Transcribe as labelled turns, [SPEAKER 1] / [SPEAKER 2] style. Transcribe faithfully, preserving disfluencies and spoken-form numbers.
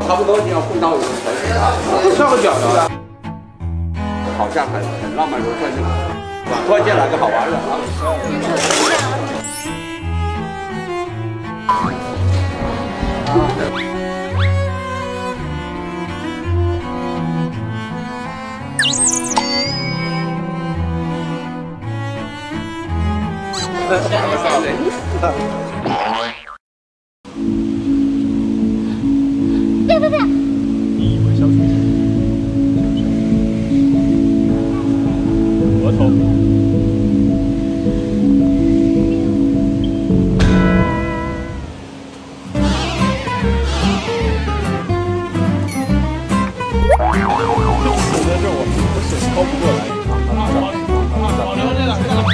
[SPEAKER 1] 差不多就要碰到我们才是啊，跳个脚的，好像很很浪漫柔顺的。突然间来个好玩的啊！
[SPEAKER 2] 别别别！
[SPEAKER 3] 你以为消除额头？我在这我我手抄不过来。好，留这个。